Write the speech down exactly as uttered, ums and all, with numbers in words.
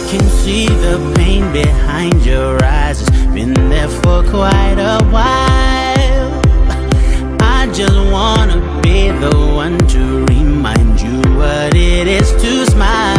can see the pain behind your eyes. It's been there for quite a while. I just wanna be the one to remind you what it is to smile.